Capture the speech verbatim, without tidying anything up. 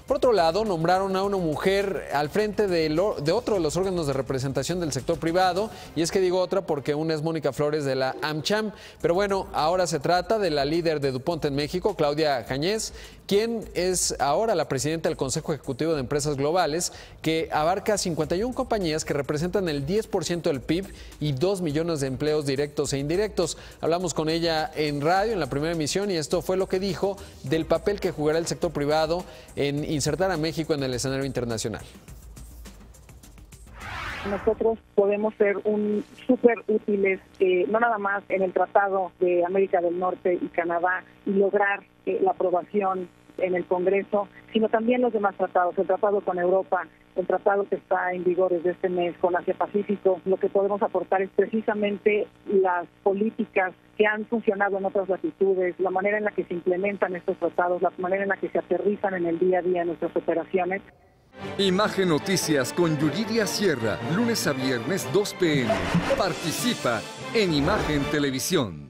Por otro lado, nombraron a una mujer al frente de, lo, de otro de los órganos de representación del sector privado, y es que digo otra porque una es Mónica Flores de la AmCham, pero bueno, ahora se trata de la líder de DuPont en México, Claudia Jañez, quien es ahora la presidenta del Consejo Ejecutivo de Empresas Globales, que abarca cincuenta y una compañías que representan el diez por ciento del P I B y dos millones de empleos directos e indirectos. Hablamos con ella en radio, en la primera emisión, y esto fue lo que dijo del papel que jugará el sector privado en insertar a México en el escenario internacional. Nosotros podemos ser un súper útiles, eh, no nada más en el Tratado de América del Norte y Canadá y lograr eh, la aprobación en el Congreso, sino también los demás tratados, el tratado con Europa, el tratado que está en vigor desde este mes con Asia-Pacífico. Lo que podemos aportar es precisamente las políticas que han funcionado en otras latitudes, la manera en la que se implementan estos tratados, la manera en la que se aterrizan en el día a día en nuestras operaciones. Imagen Noticias con Yuridia Sierra, lunes a viernes dos p m Participa en Imagen Televisión.